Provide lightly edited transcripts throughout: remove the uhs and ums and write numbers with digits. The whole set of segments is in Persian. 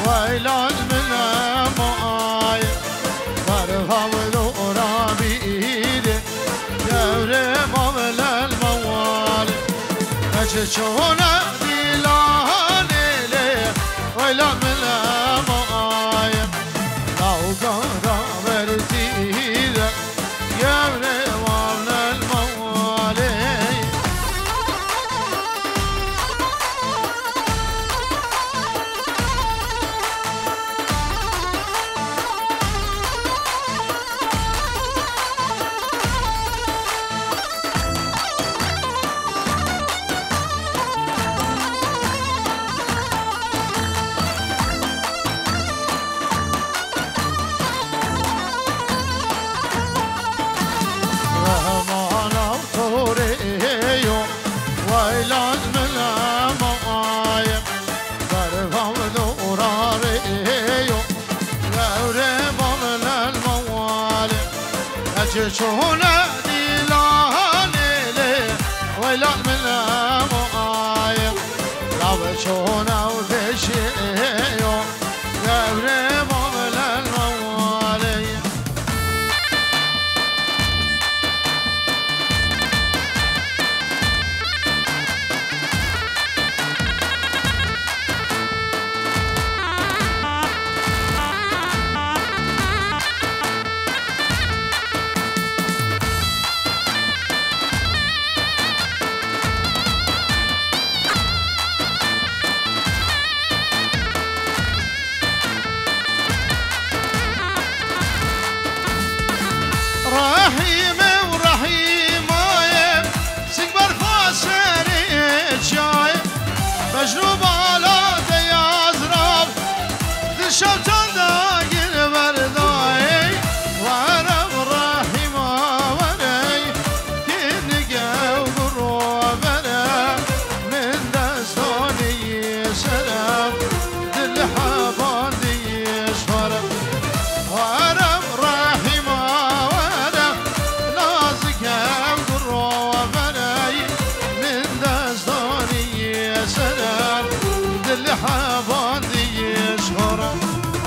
ويلان من ماي فرهم دورا بيدي جوري مول الموال أجشونا ديلاني لي ويلان من ماي لو قرا برتيد جوري مول الموال شونا ديلاني لي ويلا من مايم لو شونا وذشيو قبري مول الموالي مجنوب على دياز راب الشوطان داير برداي وانا الرحيمة وري كنقا وقروبنا من دستوني سلام دلحبان ديش فرم وانا الرحيمة وري نازكا وقروبنا من دستوني سلام دلحبان ديش فرم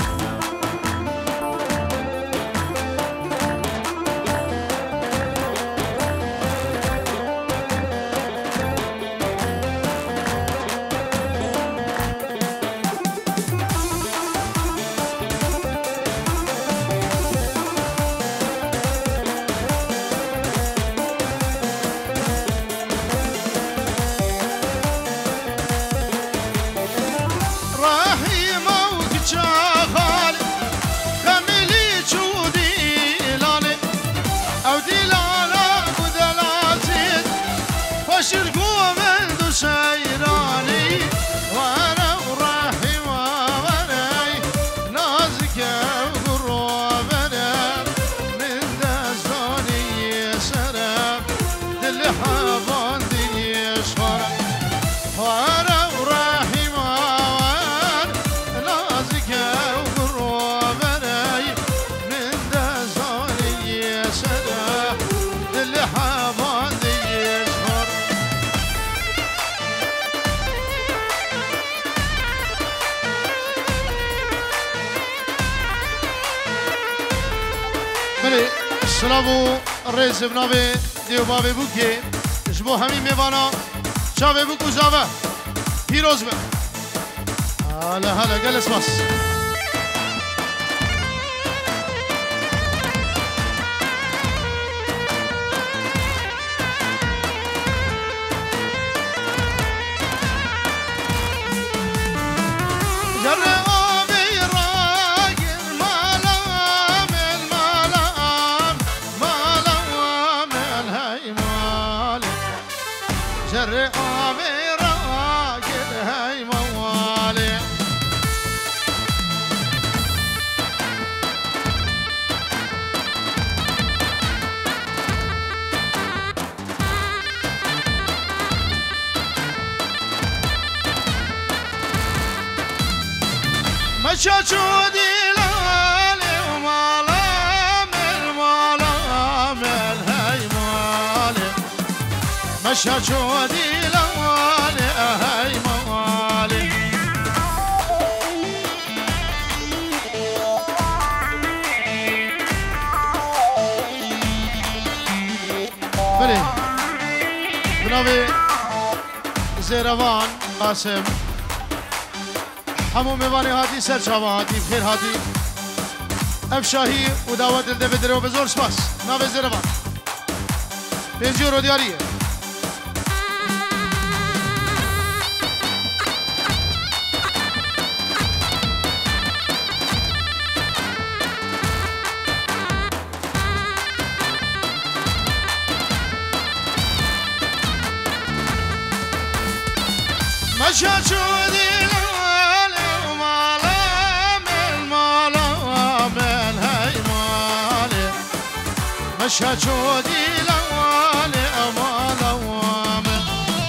شرقوا من دو سيراني وانا ورحمة وري نازك وقروبنا من دزوني سرم دلحبان ديش فرم وانا ورحمة وري نازك وقروبنا من دزوني سرم دلحبان ديش فرم بله سلامو رئیس بنابه دیو بابه بو که جبو همین میوانا چاوه بو کجاوه پیروز به هلا هلا گلس باس جري آبي راقد هاي موالي مشاشو ديلالي ومالامل مالامل هاي موالي مشاشو ديلالي هاي موالي ناوي زيروان قاسم همو ميواني هاتي سر شاوا هاتي بخير هاتي افشاهي ودعوت الدفدر وبزور سپاس ناوي زيروان بيجيورو دياريه مشاچو دیلال مالا من هی مالی مشاچو دیلال مالا من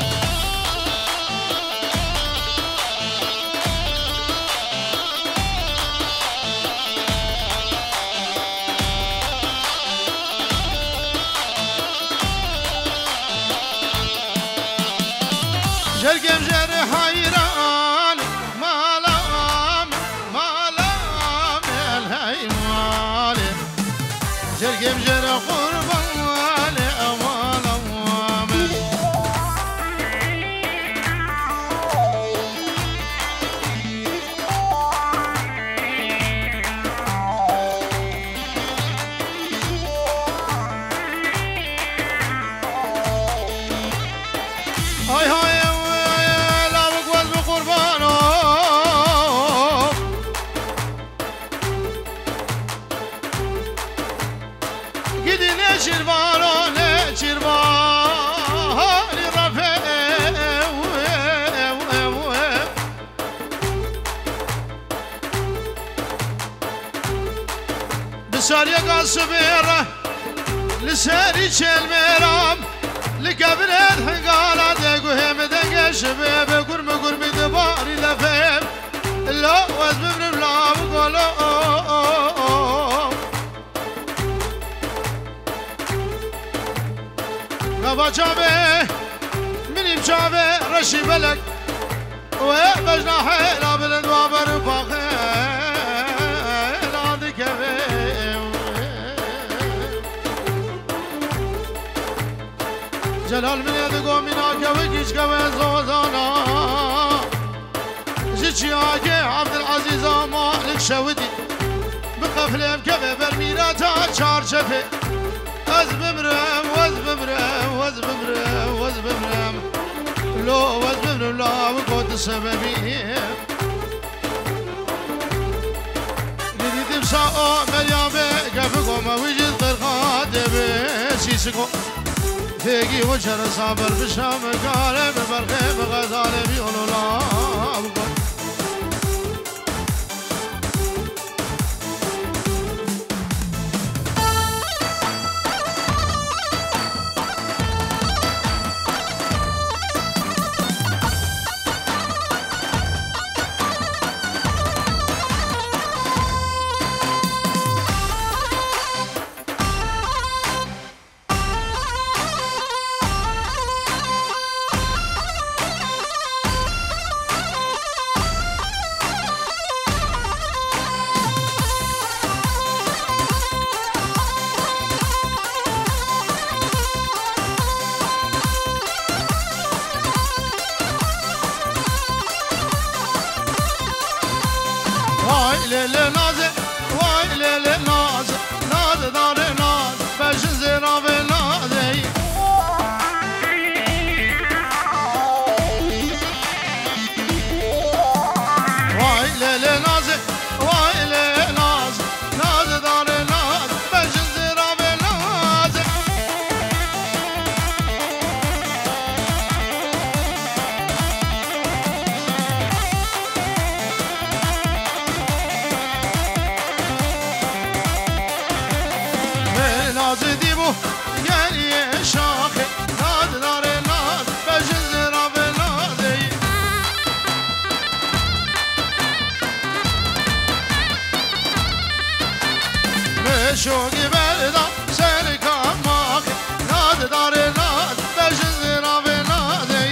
جرگم جر حیران مالام الهی مالی جرگم جر قربان مالام های های بسالي قاصبيره لساني شلميرام لقبل الحقالة دقوهم دق شباب قرم قرم دباري لفهم لا وزبر لا بقولو غابا جابه مني بجابه رشي بلك وبجنا حيلا بالدوابر باخيل عندي كبير جلال من يدقو منا كوكيش كوين زوزانا جيتشياكي عبد العزيز مالك شودي بقفلهم كبه برميراتا شار شفي وزبمرم وزبمرم وزبمرم وزبمرم لو وزبمرم لا وقود السببي قديد بساقو مريامي كفقو ما وجد قرقاد بسيسكو فيقي وجهر صابر بشام قالب برخيب غزالي بيقولوا لا وقود شوقي بلدا سيرك عماك ناد دار ناد بجزيرة بنادي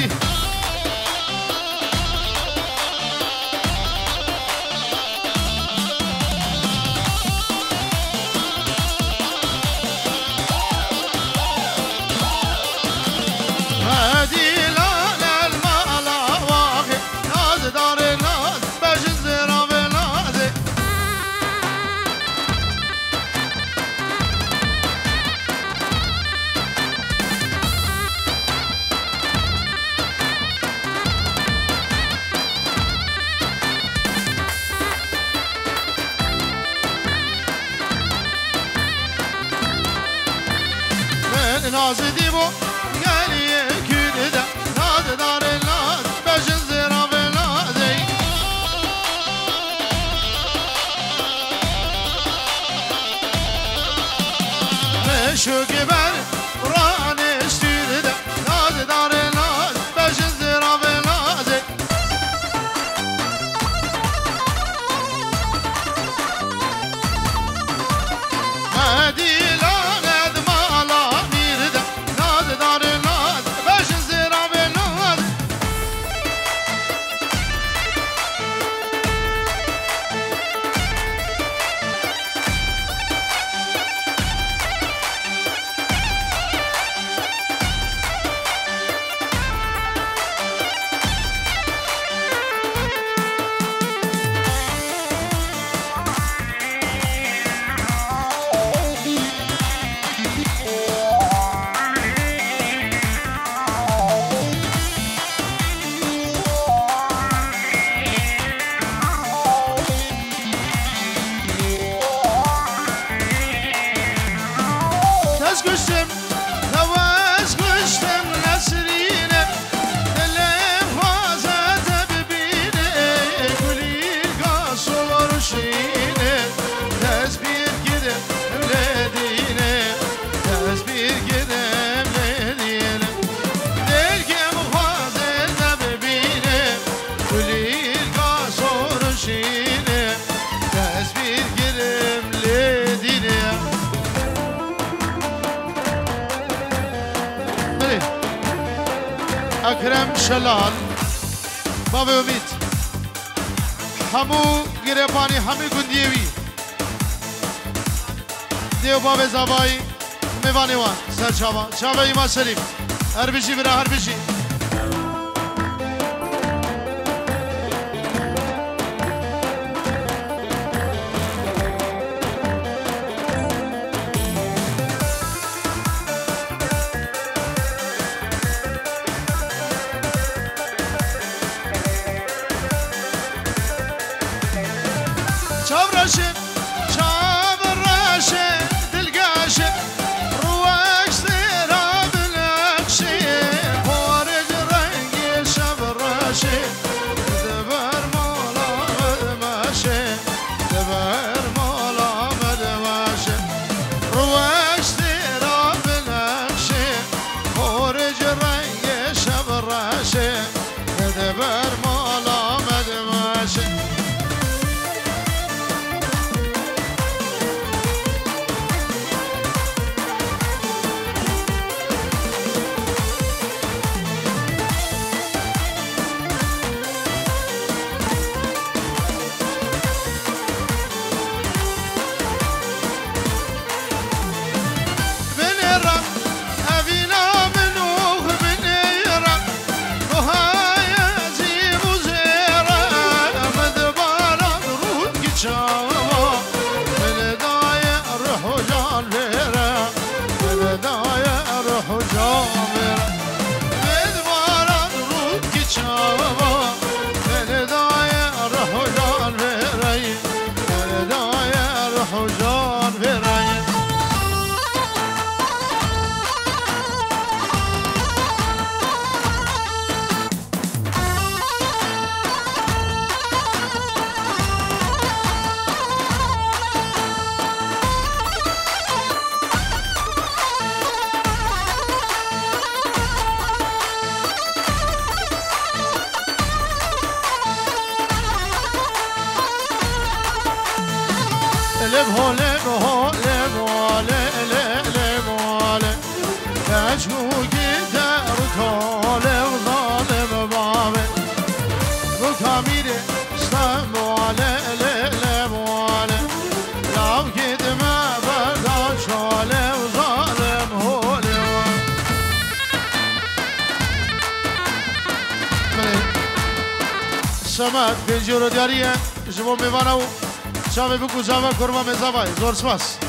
هادي ناز دیبو گلیه کده ناز دار ناز بجن زیرا به نازی مشو گبر رانش تیده ناز دار ناز بجن زیرا به نازی اکرم شلال باب امید همو گریبانی همه گندیوی دیو باب زبایی میوانی وان سر چاوا چاوا ایما سلیم هر بشی برا هر بشی سمت پنجورو دیاریه جبو میوانو چاوه بکو زاوه کرما میزاوه زور سپاس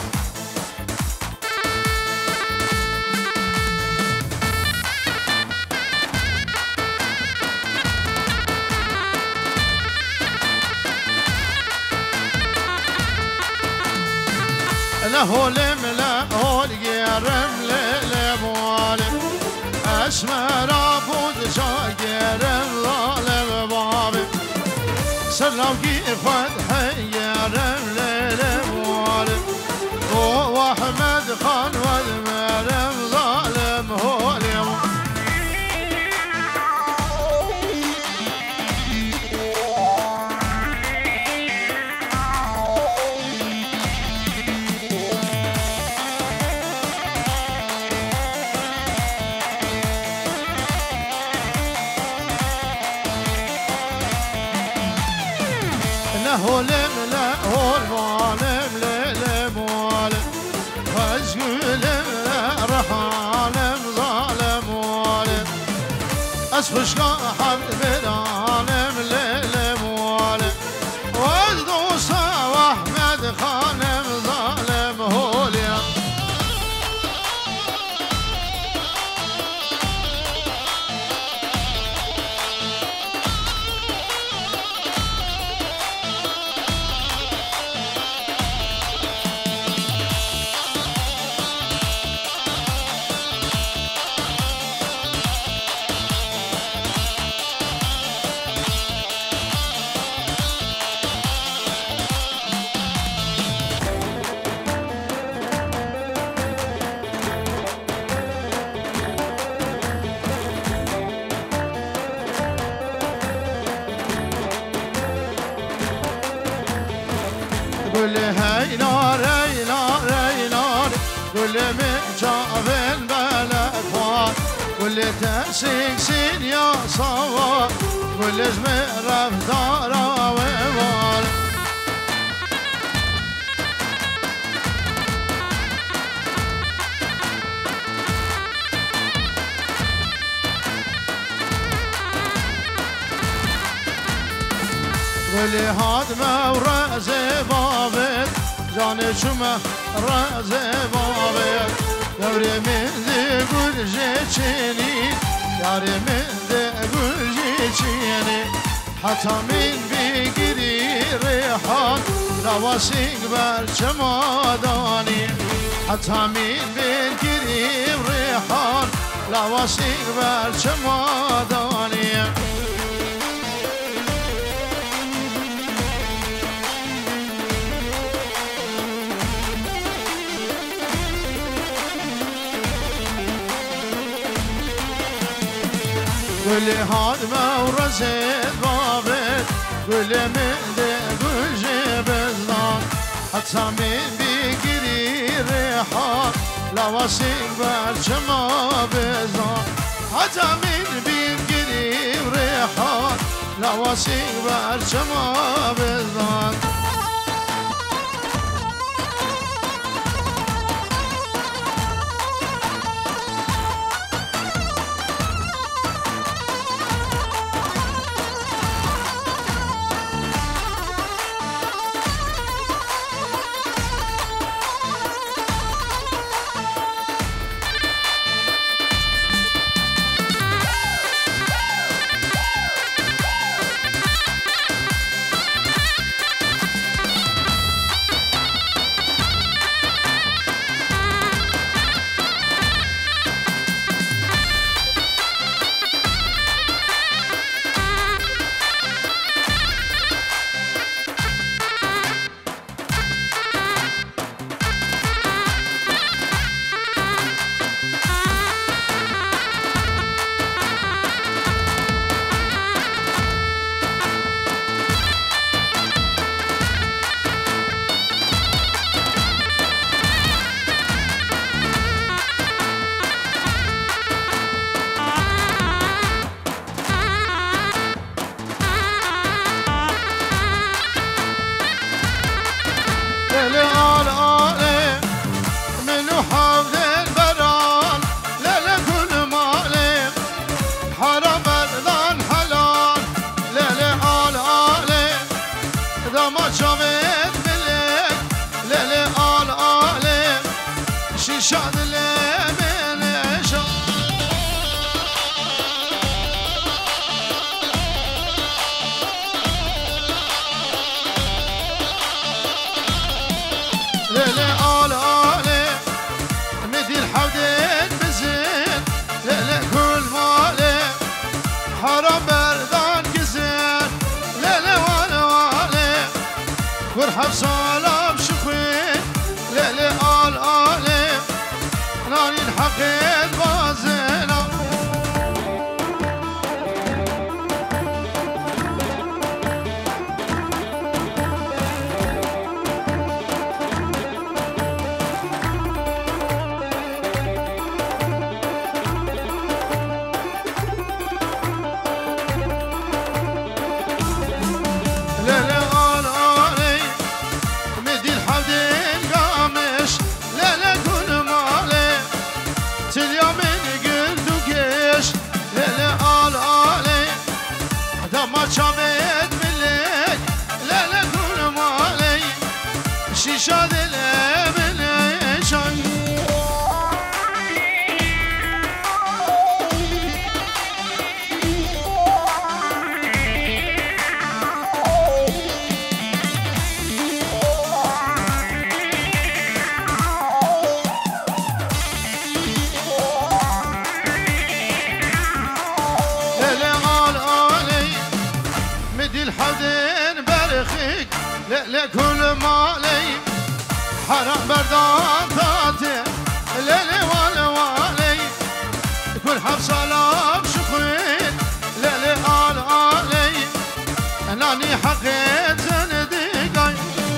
لا هولم لا هول يرم لا اسمرا بود جاگرم ظالم بابی سلاوکی خود حیرم لیلم والم و احمد خان والمرم ظالم هولم هولم لا هول مالم ليلم والم فازقولم رحالم ظالم والم اسفش قاحم برانم ليلم والم وازدوسا واحمد خانم ظالم هولم قل هينار هينار هينار قل من جابن بلدوان قل تسيكسين يا صوار قل اسمي رفتارا ووار قل هاد مورز بابت جان شما راز بابت یاری من ده گلجه چینی یاری من ده گلجه چینی حتی من بگیری ریحان رواسینگ بر چمادانی حتی من بگیری ریحان رواسینگ بر چمادانی قل هاد مورز بابت قل من ده گلجه بزدان حتی من بگیری ریحان لواسینگ بر چما بزدان حتی من بگیری ریحان لواسینگ بر چما بزدان شاد لمن عشق ليلي آل مدي الحودين بزين ليلي كل شیشه دل بلشان لكل مالي حرام بردان تاتي ليلي والي كل حب سلام شخوين ليلي آلي أناني حقيت نديقاي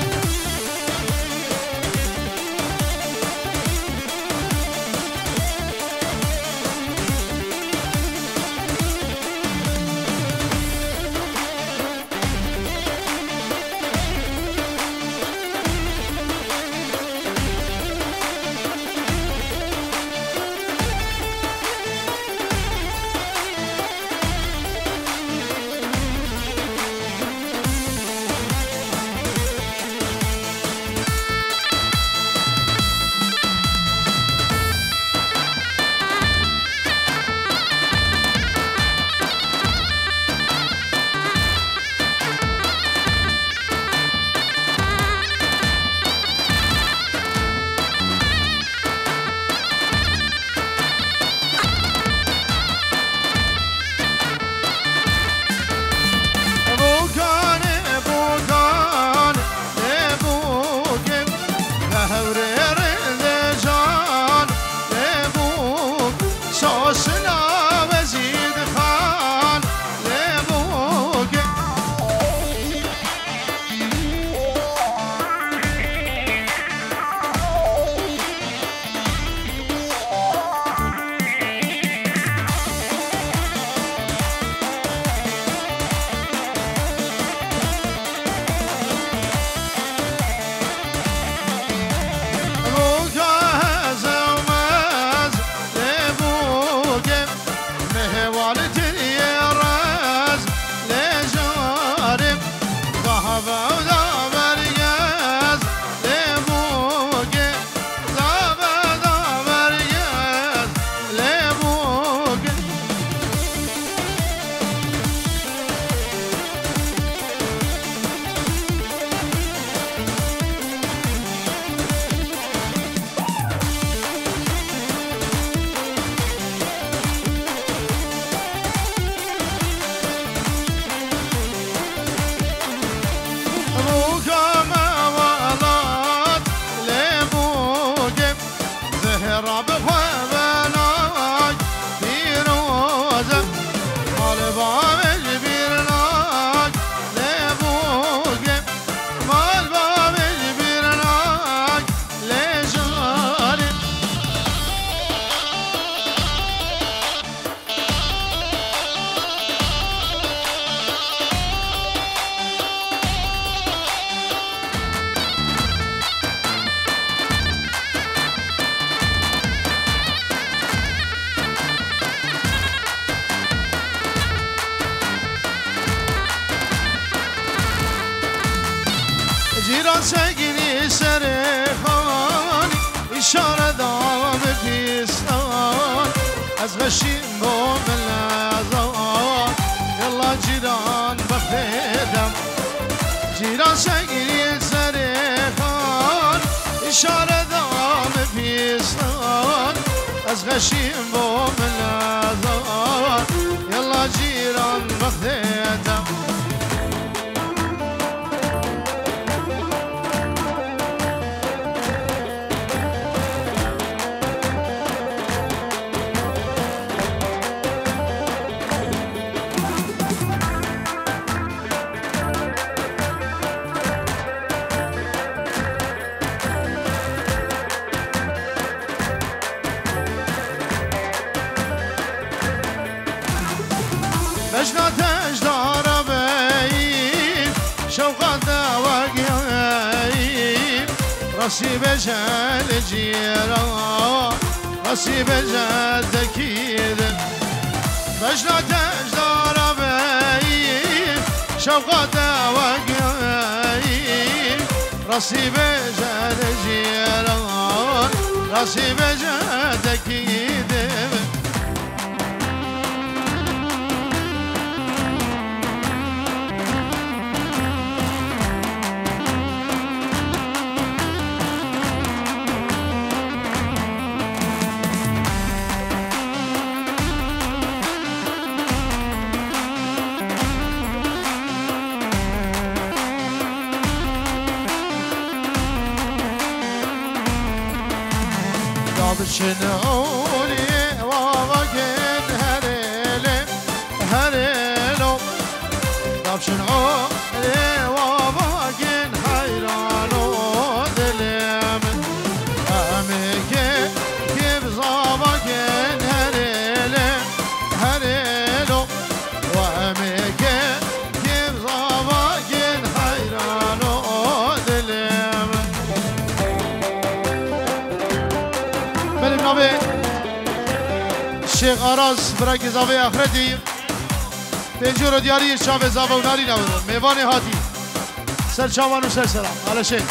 جیران سگیری سر خانی اشاره دام پیستان از غشیم با ملازان یلا جیران بخیدم جیران سگیری سر خان اشاره دام پیستان از غشیم با ملازان یلا جیران بخیدم بجنا تجدار بيم شوقات وقيم راسي بجال جيران راسي بجال ذكير بجنا تجدار بيم شوقات وقيم راسي بجد جيران راسي بجد كيدم شنوني وابقين هريلي هريلو طب شنوني وابقين حيرانو دليم أميكي كيف زابقين هريلي هريلو وأميكي كيف زابقين حيرانو دليم الشيخ أراس برك زاوي آخرتي تنجور دياري الشاب زاوي وناري نبود ميواني هاتي سر شاوان وسر سلام على شيخ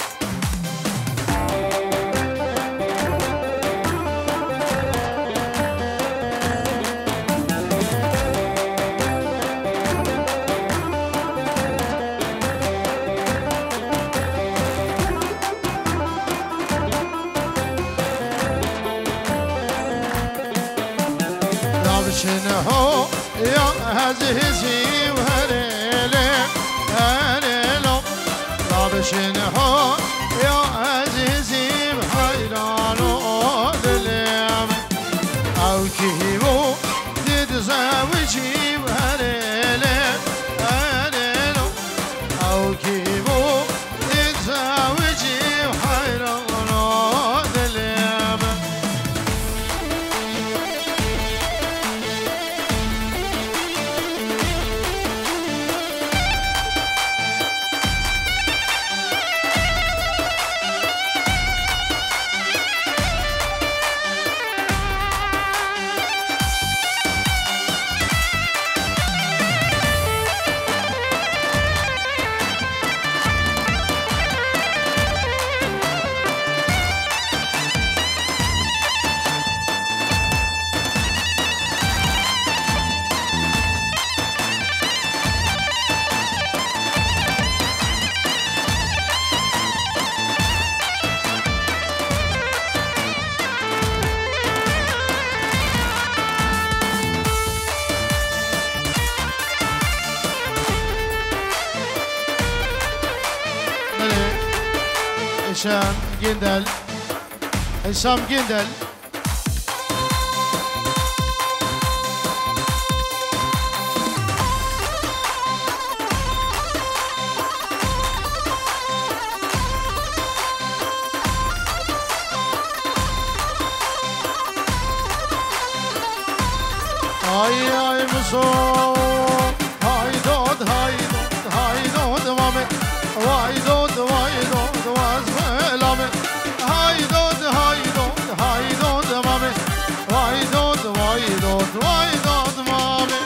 شنو يا هزهزي وهريلي هريلو طاب شنو يا هزهزي وحيرانو دليم او كيبو تتزوجي وهريلي هريلو او كيبو تتزوجي وحيرانو دليم هشام جندل هشام جندل هاي مصور هاي دود هاي دود هاي دود مامي واي دود واي دود وازملامي هاي دود هاي دود هاي دود مامي واي دود واي دود واي دود مامي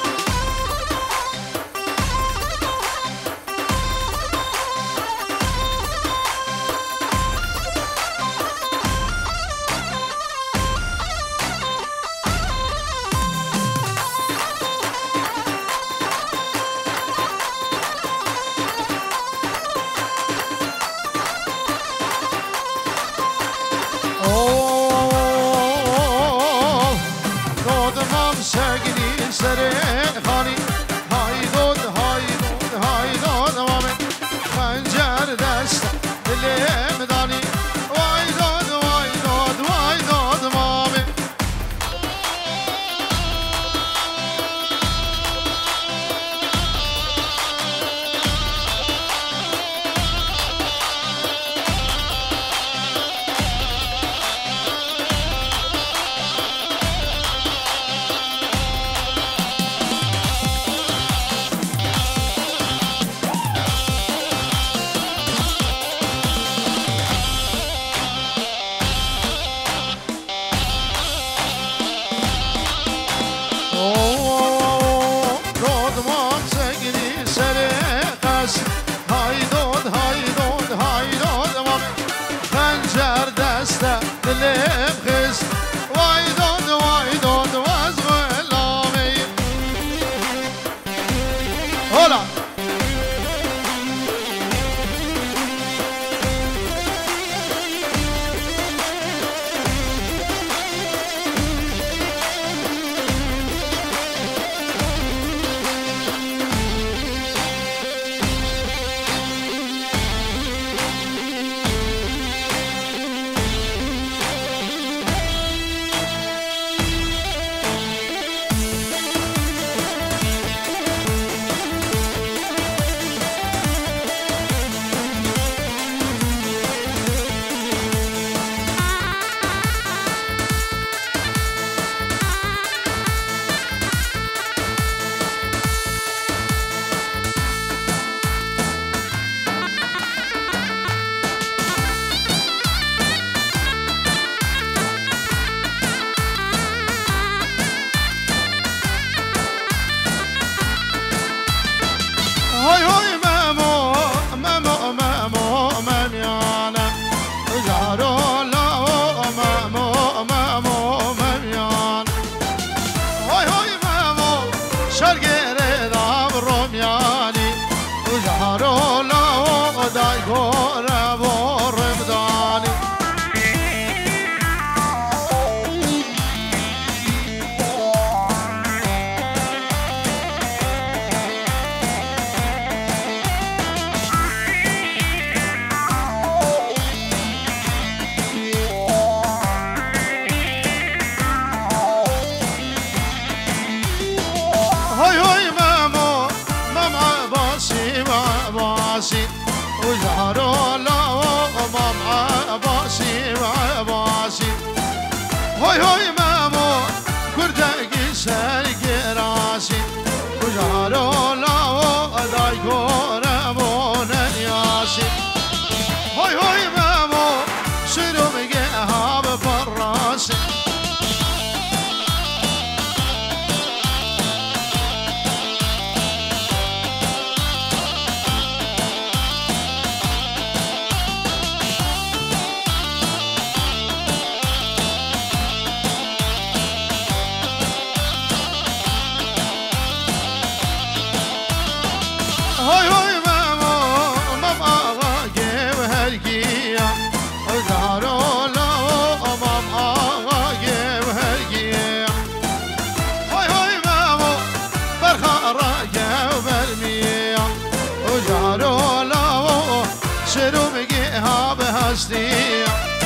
نزدیک